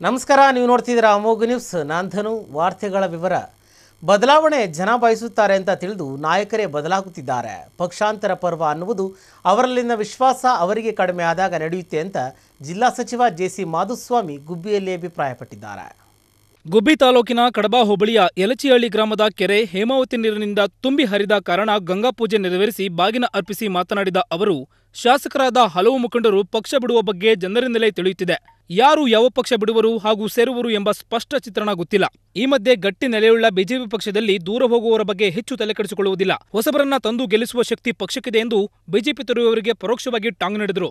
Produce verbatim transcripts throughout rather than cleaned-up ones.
ನಮಸ್ಕಾರ, ನೀವು ನೋಡ್ತಿದ್ದೀರಾ ಅಮೋಘ ನ್ಯೂಸ್. ನಾನು ಧನು. ವಾರ್ತೆಗಳ ವಿವರ. ಬದಲಾವಣೆ ಜನ ಬಯಸುತ್ತಾರೆ ಅಂತ ತಿಳಿದು ನಾಯಕರೇ ಬದಲಾಗುತ್ತಿದ್ದಾರೆ. ಪಕ್ಷಾಂತರ ಪರ್ವ ಅನ್ನುವುದು ಅವರಲ್ಲಿನ ವಿಶ್ವಾಸ ಅವರಿಗೆ ಕಡಿಮೆ ಆದಾಗ ನಡೆಯುತ್ತೆ ಅಂತ ಜಿಲ್ಲಾ ಸಚಿವ ಜೆ ಸಿ ಮಾಧುಸ್ವಾಮಿ ಗುಬ್ಬಿಯಲ್ಲಿ ಅಭಿಪ್ರಾಯಪಟ್ಟಿದ್ದಾರೆ. ಗುಬ್ಬಿ ತಾಲೂಕಿನ ಕಡಬ ಹೋಬಳಿಯ ಯಲಚಿಹಳ್ಳಿ ಗ್ರಾಮದ ಕೆರೆ ಹೇಮಾವತಿ ನೀರಿನಿಂದ ತುಂಬಿ ಹರಿದ ಕಾರಣ ಗಂಗಾ ಪೂಜೆ ನೆರವೇರಿಸಿ ಬಾಗಿನ ಅರ್ಪಿಸಿ ಮಾತನಾಡಿದ ಅವರು, ಶಾಸಕರಾದ ಹಲವು ಮುಖಂಡರು ಪಕ್ಷ ಬಿಡುವ ಬಗ್ಗೆ ಜನರಿಂದಲೇ ತಿಳಿಯುತ್ತಿದೆ. ಯಾರು ಯಾವ ಪಕ್ಷ ಬಿಡುವರು ಹಾಗೂ ಸೇರುವರು ಎಂಬ ಸ್ಪಷ್ಟ ಚಿತ್ರಣ ಗೊತ್ತಿಲ್ಲ. ಈ ಮಧ್ಯೆ ಗಟ್ಟಿ ನೆಲೆಯುಳ್ಳ ಬಿಜೆಪಿ ಪಕ್ಷದಲ್ಲಿ ದೂರ ಹೋಗುವವರ ಬಗ್ಗೆ ಹೆಚ್ಚು ತಲೆಕೆಡಿಸಿಕೊಳ್ಳುವುದಿಲ್ಲ. ಹೊಸಬರನ್ನ ತಂದು ಗೆಲ್ಲಿಸುವ ಶಕ್ತಿ ಪಕ್ಷಕ್ಕಿದೆ ಎಂದು ಬಿಜೆಪಿ ತೊರೆಯುವವರಿಗೆ ಪರೋಕ್ಷವಾಗಿ ಟಾಂಗ್ ನೀಡಿದರು.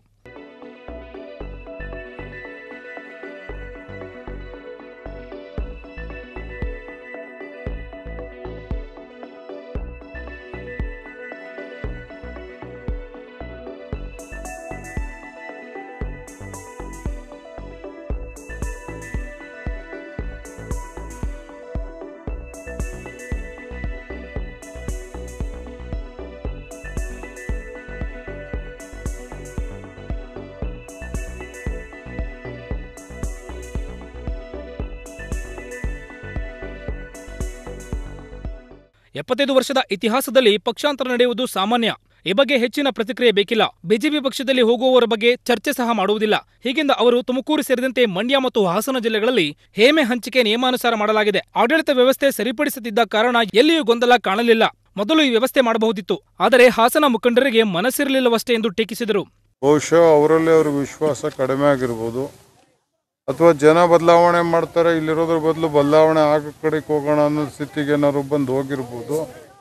ಎಪ್ಪತ್ತೈದು ವರ್ಷದ ಇತಿಹಾಸದಲ್ಲಿ ಪಕ್ಷಾಂತರ ನಡೆಯುವುದು ಸಾಮಾನ್ಯ. ಈ ಬಗ್ಗೆ ಹೆಚ್ಚಿನ ಪ್ರತಿಕ್ರಿಯೆ ಬೇಕಿಲ್ಲ. ಬಿಜೆಪಿ ಪಕ್ಷದಲ್ಲಿ ಹೋಗುವವರ ಬಗ್ಗೆ ಚರ್ಚೆ ಸಹ ಮಾಡುವುದಿಲ್ಲ. ಹೀಗೆಂದ ಅವರು ತುಮಕೂರು ಸೇರಿದಂತೆ ಮಂಡ್ಯ ಮತ್ತು ಹಾಸನ ಜಿಲ್ಲೆಗಳಲ್ಲಿ ಹೇಮೆ ಹಂಚಿಕೆ ನಿಯಮಾನುಸಾರ ಮಾಡಲಾಗಿದೆ. ಆಡಳಿತ ವ್ಯವಸ್ಥೆ ಸರಿಪಡಿಸುತ್ತಿದ್ದ ಕಾರಣ ಎಲ್ಲಿಯೂ ಗೊಂದಲ ಕಾಣಲಿಲ್ಲ. ಮೊದಲು ಈ ವ್ಯವಸ್ಥೆ ಮಾಡಬಹುದಿತ್ತು, ಆದರೆ ಹಾಸನ ಮುಖಂಡರಿಗೆ ಮನಸ್ಸಿರಲಿಲ್ಲವಷ್ಟೇ ಎಂದು ಟೀಕಿಸಿದರು. ಬಹುಶಃ ಅವರಲ್ಲಿ ಅವ್ರ ವಿಶ್ವಾಸ ಕಡಿಮೆ ಆಗಿರ್ಬೋದು, ಅಥವಾ ಜನ ಬದಲಾವಣೆ ಮಾಡ್ತಾರೆ, ಇಲ್ಲಿರೋದ್ರ ಬದಲು ಬದಲಾವಣೆ ಆಗ ಕಡೆಗೆ ಹೋಗೋಣ ಅನ್ನೋ ಸ್ಥಿತಿಗೆ ಏನಾದ್ರು ಬಂದು ಹೋಗಿರ್ಬೋದು.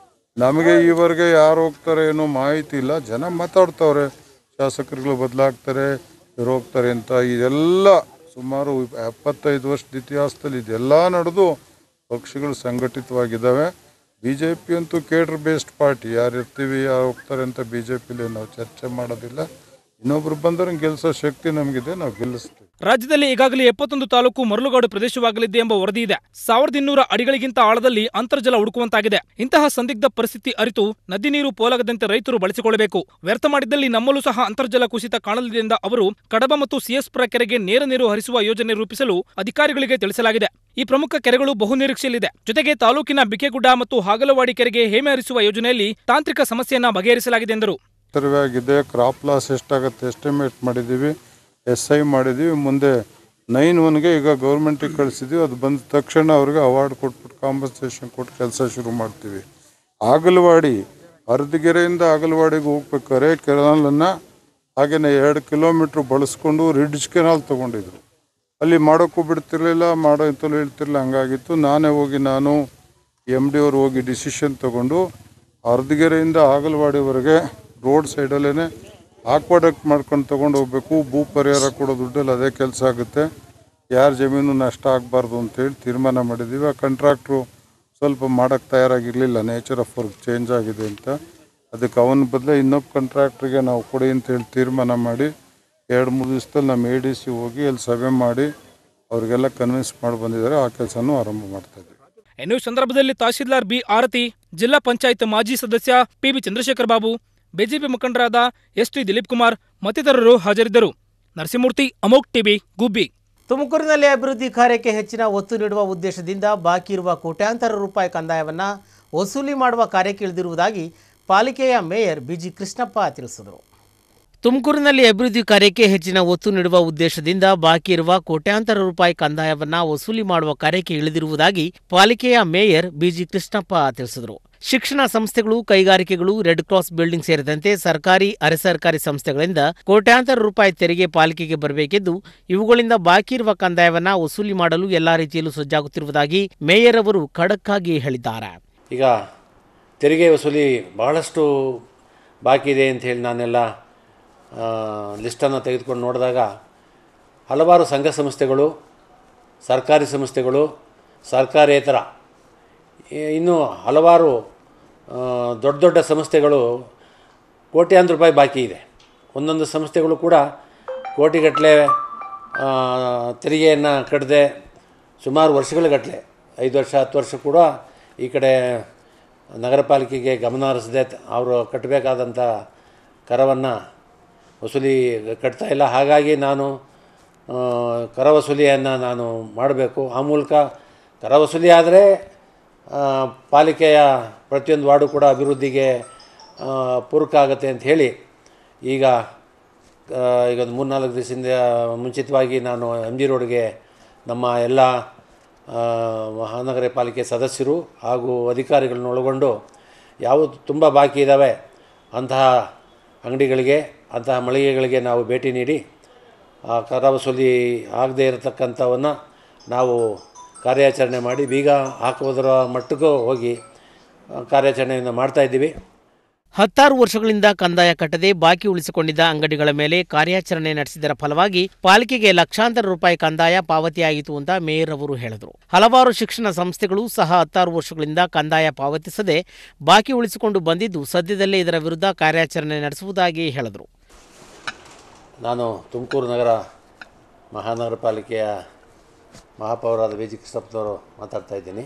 ನಮಗೆ ಈವರೆಗೆ ಯಾರು ಹೋಗ್ತಾರೆ ಏನೋ ಮಾಹಿತಿ ಇಲ್ಲ. ಜನ ಮಾತಾಡ್ತವ್ರೆ, ಶಾಸಕರುಗಳು ಬದಲಾಗ್ತಾರೆ, ಇವ್ರು ಹೋಗ್ತಾರೆ ಅಂತ. ಇದೆಲ್ಲ ಸುಮಾರು ಎಪ್ಪತ್ತೈದು ವರ್ಷದ ಇತಿಹಾಸದಲ್ಲಿ ಇದೆಲ್ಲ ನಡೆದು ಪಕ್ಷಗಳು ಸಂಘಟಿತವಾಗಿದ್ದಾವೆ. ಬಿ ಜೆ ಪಿ ಅಂತೂ ಕೇಡ್ರ್ ಬೇಸ್ಡ್ ಪಾರ್ಟಿ. ಯಾರು ಇರ್ತೀವಿ, ಯಾರು ಹೋಗ್ತಾರೆ ಅಂತ ಬಿ ಜೆ ಪಿಲಿ ನಾವು ಚರ್ಚೆ ಮಾಡೋದಿಲ್ಲ. ಇನ್ನೊಬ್ರು ಬಂದ್ರೆ ಗೆಲ್ಲಿಸೋ ಶಕ್ತಿ ನಮಗಿದೆ, ನಾವು ಗೆಲ್ಲಿಸ್ತೀವಿ. ರಾಜ್ಯದಲ್ಲಿ ಈಗಾಗಲೇ ಎಪ್ಪತ್ತೊಂದು ತಾಲೂಕು ಮರಳುಗಾಡು ಪ್ರದೇಶವಾಗಲಿದೆ ಎಂಬ ವರದಿ ಇದೆ. ಸಾವಿರದ ಇನ್ನೂರ ಅಡಿಗಳಿಗಿಂತ ಆಳದಲ್ಲಿ ಅಂತರ್ಜಲ ಹುಡುಕುವಂತಾಗಿದೆ. ಇಂತಹ ಸಂದಿಗ್ಧ ಪರಿಸ್ಥಿತಿ ಅರಿತು ನದಿ ನೀರು ಪೋಲಾಗದಂತೆ ರೈತರು ಬಳಸಿಕೊಳ್ಳಬೇಕು. ವ್ಯರ್ಥ ಮಾಡಿದ್ದಲ್ಲಿ ನಮ್ಮಲ್ಲೂ ಸಹ ಅಂತರ್ಜಲ ಕುಸಿತ ಕಾಣಲಿದೆ ಎಂದ ಅವರು, ಕಡಬ ಮತ್ತು ಸಿಎಸ್ಪುರ ಕೆರೆಗೆ ನೇರ ನೀರು ಹರಿಸುವ ಯೋಜನೆ ರೂಪಿಸಲು ಅಧಿಕಾರಿಗಳಿಗೆ ತಿಳಿಸಲಾಗಿದೆ. ಈ ಪ್ರಮುಖ ಕೆರೆಗಳು ಬಹು ನಿರೀಕ್ಷೆಯಲ್ಲಿದೆ. ಜೊತೆಗೆ ತಾಲೂಕಿನ ಬಿಕೆಗುಡ್ಡ ಮತ್ತು ಹಾಗಲವಾಡಿ ಕೆರೆಗೆ ಹೇಮೆ ಹರಿಸುವ ಯೋಜನೆಯಲ್ಲಿ ತಾಂತ್ರಿಕ ಸಮಸ್ಯೆಯನ್ನ ಬಗೆಹರಿಸಲಾಗಿದೆ ಎಂದರು. ಆಗಿದೆ, ಕ್ರಾಪ್ ಲಾಸ್ ಎಷ್ಟಾಗುತ್ತೆ ಎಸ್ಟಿಮೇಟ್ ಮಾಡಿದ್ದೀವಿ, ಎಸ್ ಐ ಮಾಡಿದ್ದೀವಿ. ಮುಂದೆ ನೈನ್ ಒನ್ಗೆ ಈಗ ಗೌರ್ಮೆಂಟಿಗೆ ಕಳಿಸಿದ್ದೀವಿ. ಅದು ಬಂದ ತಕ್ಷಣ ಅವ್ರಿಗೆ ಅವಾರ್ಡ್ ಕೊಟ್ಬಿಟ್ಟು ಕಾಂಪನ್ಸೇಷನ್ ಕೊಟ್ಟು ಕೆಲಸ ಶುರು ಮಾಡ್ತೀವಿ. ಆಗಲವಾಡಿ ಅರ್ಧಗೆರೆಯಿಂದ ಆಗಲವಾಡಿಗೆ ಹೋಗ್ಬೇಕಾದ್ರೆ ಕೆನಾಲನ್ನು ಹಾಗೆಯೇ ಎರಡು ಕಿಲೋಮೀಟ್ರ್ ಬಳಸ್ಕೊಂಡು ರಿಡ್ಜ್ ಕೆನಾಲ್ ತೊಗೊಂಡಿದ್ರು. ಅಲ್ಲಿ ಮಾಡೋಕ್ಕೂ ಬಿಡ್ತಿರ್ಲಿಲ್ಲ, ಮಾಡೋ ಇಂತಲೂ ಹೇಳ್ತಿರ್ಲಿಲ್ಲ. ಹಂಗಾಗಿತ್ತು. ನಾನೇ ಹೋಗಿ ನಾನು ಎಮ್ ಡಿ ಅವ್ರು ಹೋಗಿ ಡಿಸಿಷನ್ ತೊಗೊಂಡು ಅರ್ಧಗೆರೆಯಿಂದ ಆಗಲವಾಡಿವರೆಗೆ ರೋಡ್ ಸೈಡಲ್ಲೇ ಆಕ್ವಾಡಕ್ಟ್ ಮಾಡ್ಕೊಂಡು ತೊಗೊಂಡು ಹೋಗ್ಬೇಕು. ಭೂ ಪರಿಹಾರ ಕೊಡೋ ದುಡ್ಡಲ್ಲಿ ಅದೇ ಕೆಲಸ ಆಗುತ್ತೆ, ಯಾರ ಜಮೀನು ನಷ್ಟ ಆಗಬಾರ್ದು ಅಂತೇಳಿ ತೀರ್ಮಾನ ಮಾಡಿದ್ದೀವಿ. ಆ ಕಾಂಟ್ರಾಕ್ಟ್ರು ಸ್ವಲ್ಪ ಮಾಡೋಕ್ಕೆ ತಯಾರಾಗಿರಲಿಲ್ಲ, ನೇಚರ್ ಆಫ್ ವರ್ಕ್ ಚೇಂಜ್ ಆಗಿದೆ ಅಂತ. ಅದಕ್ಕೆ ಅವನ ಬದಲೇ ಇನ್ನೊಬ್ಬ ಕಾಂಟ್ರಾಕ್ಟ್ರಿಗೆ ನಾವು ಕೊಡಿ ಅಂತೇಳಿ ತೀರ್ಮಾನ ಮಾಡಿ ಎರಡು ಮೂರು ದಿವಸದಲ್ಲಿ ನಮ್ಮ ಎ ಡಿ ಸಿ ಹೋಗಿ ಅಲ್ಲಿ ಸಭೆ ಮಾಡಿ ಅವ್ರಿಗೆಲ್ಲ ಕನ್ವಿನ್ಸ್ ಮಾಡಿ ಬಂದಿದ್ದಾರೆ. ಆ ಕೆಲಸನೂ ಆರಂಭ ಮಾಡ್ತಾ ಇದ್ದೀವಿ. ಇನ್ನು ಸಂದರ್ಭದಲ್ಲಿ ತಹಶೀಲ್ದಾರ್ ಬಿ ಆರತಿ, ಜಿಲ್ಲಾ ಪಂಚಾಯತ್ ಮಾಜಿ ಸದಸ್ಯ P B Chandrashekhar Babu, BJP ಮುಖಂಡರಾದ ಎಸ್ ಟಿ ದಿಲೀಪ್ ಕುಮಾರ್ ಮತ್ತಿತರರು ಹಾಜರಿದ್ದರು. ನರಸಿಂಹಮೂರ್ತಿ, ಅಮೋಘ್ ಟಿವಿ, ಗುಬ್ಬಿ. ತುಮಕೂರಿನಲ್ಲಿ ಅಭಿವೃದ್ಧಿ ಕಾರ್ಯಕ್ಕೆ ಹೆಚ್ಚಿನ ಒತ್ತು ನೀಡುವ ಉದ್ದೇಶದಿಂದ ಬಾಕಿ ಇರುವ ಕೋಟ್ಯಾಂತರ ರೂಪಾಯಿ ಕಂದಾಯವನ್ನು ವಸೂಲಿ ಮಾಡುವ ಕಾರ್ಯಕ್ಕೆ ಇಳಿದಿರುವುದಾಗಿ ಪಾಲಿಕೆಯ ಮೇಯರ್ ಬಿಜಿ ಕೃಷ್ಣಪ್ಪ ತಿಳಿಸಿದರು. ತುಮಕೂರಿನಲ್ಲಿ ಅಭಿವೃದ್ಧಿ ಕಾರ್ಯಕ್ಕೆ ಹೆಚ್ಚಿನ ಒತ್ತು ನೀಡುವ ಉದ್ದೇಶದಿಂದ ಬಾಕಿ ಇರುವ ಕೋಟ್ಯಾಂತರ ರೂಪಾಯಿ ಕಂದಾಯವನ್ನು ವಸೂಲಿ ಮಾಡುವ ಕಾರ್ಯಕ್ಕೆ ಇಳಿದಿರುವುದಾಗಿ ಪಾಲಿಕೆಯ ಮೇಯರ್ ಬಿಜಿ ಕೃಷ್ಣಪ್ಪ ತಿಳಿಸಿದರು. ಶಿಕ್ಷಣ ಸಂಸ್ಥೆಗಳು, ಕೈಗಾರಿಕೆಗಳು, ರೆಡ್ ಕ್ರಾಸ್ ಬಿಲ್ಡಿಂಗ್ ಸೇರಿದಂತೆ ಸರ್ಕಾರಿ, ಅರೆ ಸರ್ಕಾರಿ ಸಂಸ್ಥೆಗಳಿಂದ ಕೋಟ್ಯಾಂತರ ರೂಪಾಯಿ ತೆರಿಗೆ ಪಾಲಿಕೆಗೆ ಬರಬೇಕಿದ್ದು, ಇವುಗಳಿಂದ ಬಾಕಿ ಇರುವ ಕಂದಾಯವನ್ನು ವಸೂಲಿ ಮಾಡಲು ಎಲ್ಲಾ ರೀತಿಯಲ್ಲೂ ಸಜ್ಜಾಗುತ್ತಿರುವುದಾಗಿ ಮೇಯರ್ ಅವರು ಖಡಕ್ ಆಗಿ ಹೇಳಿದ್ದಾರೆ. ಈಗ ತೆರಿಗೆ ವಸೂಲಿ ಬಹಳಷ್ಟು ಬಾಕಿ ಇದೆ ಅಂತ ಹೇಳಿ ನಾನೆಲ್ಲ ಲಿಸ್ಟನ್ನು ತೆಗೆದುಕೊಂಡು ನೋಡಿದಾಗ ಹಲವಾರು ಸಂಘ ಸಂಸ್ಥೆಗಳು, ಸರ್ಕಾರಿ ಸಂಸ್ಥೆಗಳು, ಸರ್ಕಾರೇತರ ಇನ್ನೂ ಹಲವಾರು ದೊಡ್ಡ ದೊಡ್ಡ ಸಂಸ್ಥೆಗಳು ಕೋಟ್ಯಾಂತರ ರೂಪಾಯಿ ಬಾಕಿ ಇದೆ. ಒಂದೊಂದು ಸಂಸ್ಥೆಗಳು ಕೂಡ ಕೋಟಿಗಟ್ಟಲೆ ತೆರಿಗೆಯನ್ನು ಕಟ್ಟದೆ ಸುಮಾರು ವರ್ಷಗಳಗಟ್ಟಲೆ, ಐದು ವರ್ಷ ಹತ್ತು ವರ್ಷ ಕೂಡ ಈ ಕಡೆ ನಗರ ಪಾಲಿಕೆಗೆ ಗಮನ ಹರಿಸದೆ ಅವರು ಕಟ್ಟಬೇಕಾದಂಥ ಕರವನ್ನು ವಸೂಲಿ ಕಟ್ತಾ ಇಲ್ಲ. ಹಾಗಾಗಿ ನಾನು ಕರ ವಸೂಲಿಯನ್ನು ನಾನು ಮಾಡಬೇಕು. ಆ ಮೂಲಕ ಕರ ವಸೂಲಿ ಆದರೆ ಪಾಲಿಕೆಯ ಪ್ರತಿಯೊಂದು ವಾರ್ಡು ಕೂಡ ಅಭಿವೃದ್ಧಿಗೆ ಪೂರಕ ಆಗುತ್ತೆ ಅಂತ ಹೇಳಿ ಈಗ ಈಗ ಒಂದು ಮೂರು ನಾಲ್ಕು ದಿವಸದಿಂದ ಮುಂಚಿತವಾಗಿ ನಾನು ಎಮ್ ಜಿ ರೋಡ್ಗೆ ನಮ್ಮ ಎಲ್ಲ ಮಹಾನಗರ ಪಾಲಿಕೆ ಸದಸ್ಯರು ಹಾಗೂ ಅಧಿಕಾರಿಗಳನ್ನ ಒಳಗೊಂಡು ಯಾವುದು ತುಂಬ ಬಾಕಿ ಇದ್ದಾವೆ ಅಂತಹ ಅಂಗಡಿಗಳಿಗೆ, ಅಂತಹ ಮಳಿಗೆಗಳಿಗೆ ನಾವು ಭೇಟಿ ನೀಡಿ ಆ ಕರ ವಸೂಲಿ ಆಗದೇ ಇರತಕ್ಕಂಥವನ್ನು ನಾವು ಕಾರ್ಯಾಚರಣೆ ಮಾಡಿ ಬೀಗ ಹಾಕುವುದರ ಮಟ್ಟಕ್ಕೂ ಹೋಗಿ ಕಾರ್ಯಾಚರಣೆಯನ್ನು ಮಾಡ್ತಾಯಿದ್ದೀವಿ. ಹತ್ತಾರು ವರ್ಷಗಳಿಂದ ಕಂದಾಯ ಕಟ್ಟದೆ ಬಾಕಿ ಉಳಿಸಿಕೊಂಡಿದ್ದ ಅಂಗಡಿಗಳ ಮೇಲೆ ಕಾರ್ಯಾಚರಣೆ ನಡೆಸಿದರ ಫಲವಾಗಿ ಪಾಲಿಕೆಗೆ ಲಕ್ಷಾಂತರ ರೂಪಾಯಿ ಕಂದಾಯ ಪಾವತಿಯಾಯಿತು ಅಂತ ಮೇಯರ್ ಅವರು ಹೇಳಿದರು. ಹಲವಾರು ಶಿಕ್ಷಣ ಸಂಸ್ಥೆಗಳು ಸಹ ಹತ್ತಾರು ವರ್ಷಗಳಿಂದ ಕಂದಾಯ ಪಾವತಿಸದೆ ಬಾಕಿ ಉಳಿಸಿಕೊಂಡು ಬಂದಿದ್ದು ಸದ್ಯದಲ್ಲೇ ಇದರ ವಿರುದ್ಧ ಕಾರ್ಯಾಚರಣೆ ನಡೆಸುವುದಾಗಿ ಹೇಳಿದರು. ನಾನು ತುಮಕೂರು ನಗರ ಮಹಾನಗರ ಪಾಲಿಕೆಯ ಮಹಾಪೌರಾದ ವಿ ಜಿ ಕೃಷ್ಣಪ್ಪನವರು ಮಾತಾಡ್ತಾ ಇದ್ದೀನಿ.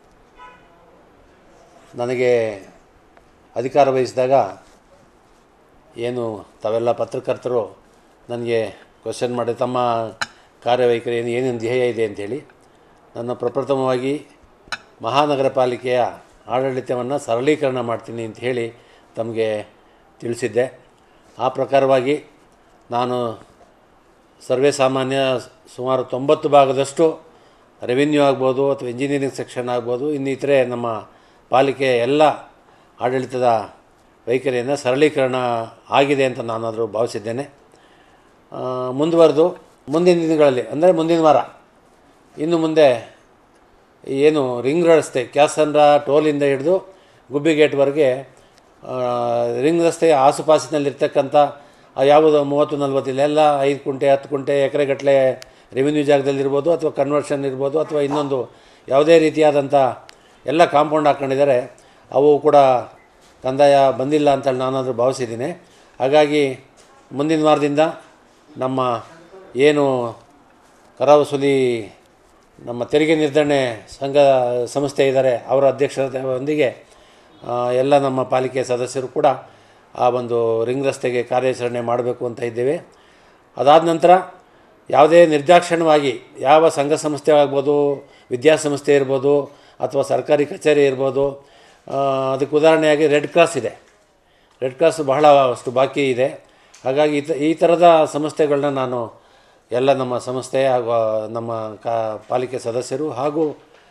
ನನಗೆ ಅಧಿಕಾರ ವಹಿಸಿದಾಗ ಏನು ತಾವೆಲ್ಲ ಪತ್ರಕರ್ತರು ನನಗೆ ಕ್ವಶನ್ ಮಾಡಿ ತಮ್ಮ ಕಾರ್ಯವೈಖರಿ ಏನು ಏನೇನು ಧ್ಯೇಯ ಇದೆ ಅಂಥೇಳಿ, ನನ್ನ ಪ್ರಪ್ರಥಮವಾಗಿ ಮಹಾನಗರ ಪಾಲಿಕೆಯ ಆಡಳಿತವನ್ನು ಸರಳೀಕರಣ ಮಾಡ್ತೀನಿ ಅಂತ ಹೇಳಿ ತಮಗೆ ತಿಳಿಸಿದ್ದೆ. ಆ ಪ್ರಕಾರವಾಗಿ ನಾನು ಸರ್ವೇ ಸಾಮಾನ್ಯ ಸುಮಾರು ತೊಂಬತ್ತು ಭಾಗದಷ್ಟು ರೆವಿನ್ಯೂ ಆಗ್ಬೋದು ಅಥವಾ ಇಂಜಿನಿಯರಿಂಗ್ ಸೆಕ್ಷನ್ ಆಗ್ಬೋದು, ಇನ್ನಿತರೆ ನಮ್ಮ ಪಾಲಿಕೆಯ ಎಲ್ಲ ಆಡಳಿತದ ವೈಖರಿಯನ್ನು ಸರಳೀಕರಣ ಆಗಿದೆ ಅಂತ ನಾನಾದರೂ ಭಾವಿಸಿದ್ದೇನೆ. ಮುಂದುವರೆದು ಮುಂದಿನ ದಿನಗಳಲ್ಲಿ ಅಂದರೆ ಮುಂದಿನ ವಾರ ಇನ್ನು ಮುಂದೆ ಏನು ರಿಂಗ್ ರಸ್ತೆ ಕ್ಯಾಸಂದ್ರ ಟೋಲಿಂದ ಹಿಡಿದು ಗುಬ್ಬಿಗೇಟ್ವರೆಗೆ ರಿಂಗ್ ರಸ್ತೆಯ ಆಸುಪಾಸಿನಲ್ಲಿರ್ತಕ್ಕಂಥ ಯಾವುದು ಮೂವತ್ತು ನಲ್ವತ್ತು ಇಲ್ಲೆಲ್ಲ ಐದು ಕುಂಟೆ ಹತ್ತು ಕುಂಟೆ ಎಕರೆಗಟ್ಟಲೆ ರೆವಿನ್ಯೂ ಜಾಗದಲ್ಲಿರ್ಬೋದು ಅಥವಾ ಕನ್ವರ್ಷನ್ ಇರ್ಬೋದು ಅಥವಾ ಇನ್ನೊಂದು ಯಾವುದೇ ರೀತಿಯಾದಂಥ ಎಲ್ಲ ಕಾಂಪೌಂಡ್ ಹಾಕ್ಕೊಂಡಿದ್ದಾರೆ, ಅವು ಕೂಡ ಕಂದಾಯ ಬಂದಿಲ್ಲ ಅಂತೇಳಿ ನಾನಾದರೂ ಭಾವಿಸಿದ್ದೀನಿ. ಹಾಗಾಗಿ ಮುಂದಿನ ವಾರದಿಂದ ನಮ್ಮ ಏನು ಕರ ವಸೂಲಿ ನಮ್ಮ ತೆರಿಗೆ ನಿರ್ಧರಣೆ ಸಂಘ ಸಂಸ್ಥೆ ಇದ್ದಾರೆ ಅವರ ಅಧ್ಯಕ್ಷರೊಂದಿಗೆ ಎಲ್ಲ ನಮ್ಮ ಪಾಲಿಕೆ ಸದಸ್ಯರು ಕೂಡ ಆ ಒಂದು ರಿಂಗ್ ರಸ್ತೆಗೆ ಕಾರ್ಯಾಚರಣೆ ಮಾಡಬೇಕು ಅಂತ ಇದ್ದೇವೆ. ಅದಾದ ನಂತರ ಯಾವುದೇ ನಿರ್ದಾಕ್ಷಿಣ್ಯವಾಗಿ ಯಾವ ಸಂಘ ಸಂಸ್ಥೆ ಆಗ್ಬೋದು, ವಿದ್ಯಾಸಂಸ್ಥೆ ಇರ್ಬೋದು ಅಥವಾ ಸರ್ಕಾರಿ ಕಚೇರಿ ಇರ್ಬೋದು, ಅದಕ್ಕೆ ಉದಾಹರಣೆಯಾಗಿ ರೆಡ್ ಕ್ರಾಸ್ ಇದೆ. ರೆಡ್ ಕ್ರಾಸ್ ಬಹಳ ಅಷ್ಟು ಬಾಕಿ ಇದೆ. ಹಾಗಾಗಿ ಈ ಥರದ ಸಂಸ್ಥೆಗಳನ್ನ ನಾನು ಎಲ್ಲ ನಮ್ಮ ಸಂಸ್ಥೆ ಹಾಗೂ ನಮ್ಮ ಕಾ ಪಾಲಿಕೆ ಸದಸ್ಯರು ಹಾಗೂ